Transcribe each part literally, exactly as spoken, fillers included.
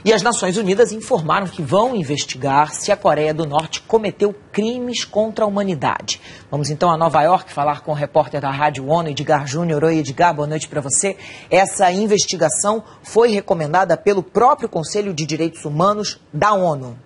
E as Nações Unidas informaram que vão investigar se a Coreia do Norte cometeu crimes contra a humanidade. Vamos então a Nova York falar com o repórter da Rádio ONU, Edgar Júnior. Oi, Edgar, boa noite para você. Essa investigação foi recomendada pelo próprio Conselho de Direitos Humanos da ONU.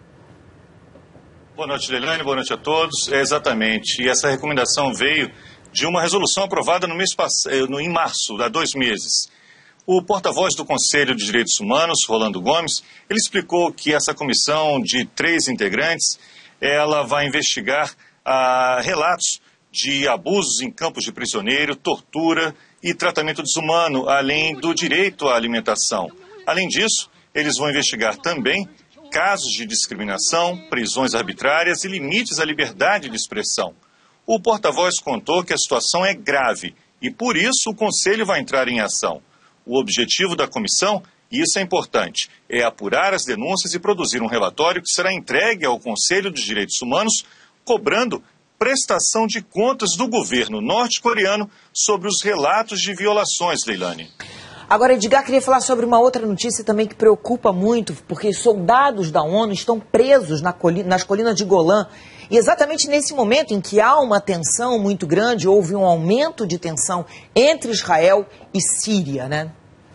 Boa noite, Leilane, boa noite a todos. É, exatamente, e essa recomendação veio de uma resolução aprovada no mês pass... no, em março, há dois meses. O porta-voz do Conselho de Direitos Humanos, Rolando Gomes, ele explicou que essa comissão de três integrantes, ela vai investigar ah, relatos de abusos em campos de prisioneiro, tortura e tratamento desumano, além do direito à alimentação. Além disso, eles vão investigar também casos de discriminação, prisões arbitrárias e limites à liberdade de expressão. O porta-voz contou que a situação é grave e, por isso, o Conselho vai entrar em ação. O objetivo da comissão, e isso é importante, é apurar as denúncias e produzir um relatório que será entregue ao Conselho de Direitos Humanos, cobrando prestação de contas do governo norte-coreano sobre os relatos de violações, Leilane. Agora, Edgar, queria falar sobre uma outra notícia também que preocupa muito, porque soldados da ONU estão presos na colina, nas colinas de Golã. E exatamente nesse momento em que há uma tensão muito grande, houve um aumento de tensão entre Israel e Síria, né?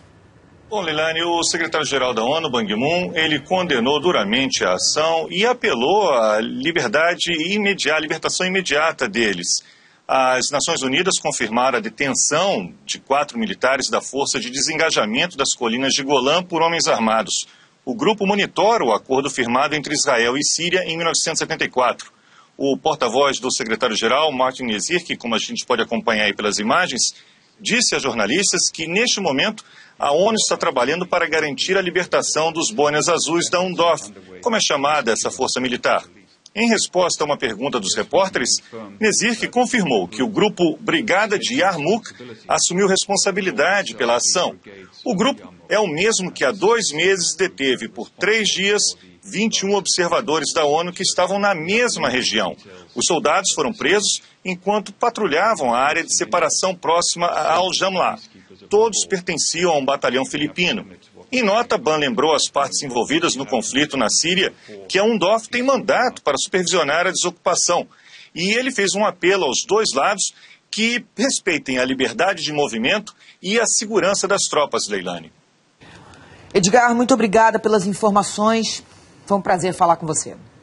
Bom, Leilane, o secretário-geral da ONU, Ban Ki-moon, ele condenou duramente a ação e apelou à liberdade imediata, à libertação imediata deles. As Nações Unidas confirmaram a detenção de quatro militares da Força de Desengajamento das Colinas de Golã por homens armados. O grupo monitora o acordo firmado entre Israel e Síria em mil novecentos e setenta e quatro. O porta-voz do secretário-geral, Martin Nezir, que, como a gente pode acompanhar aí pelas imagens, disse a jornalistas que, neste momento, a ONU está trabalhando para garantir a libertação dos boinas azuis da UNDOF, como é chamada essa força militar. Em resposta a uma pergunta dos repórteres, Nezir confirmou que o grupo Brigada de Yarmouk assumiu responsabilidade pela ação. O grupo é o mesmo que há dois meses deteve por três dias vinte e um observadores da ONU que estavam na mesma região. Os soldados foram presos enquanto patrulhavam a área de separação próxima a Al-Jamlah. Todos pertenciam a um batalhão filipino. Em nota, Ban lembrou às partes envolvidas no conflito na Síria que a UNDOF tem mandato para supervisionar a desocupação. E ele fez um apelo aos dois lados que respeitem a liberdade de movimento e a segurança das tropas, Leilane. Edgar, muito obrigada pelas informações. Foi um prazer falar com você.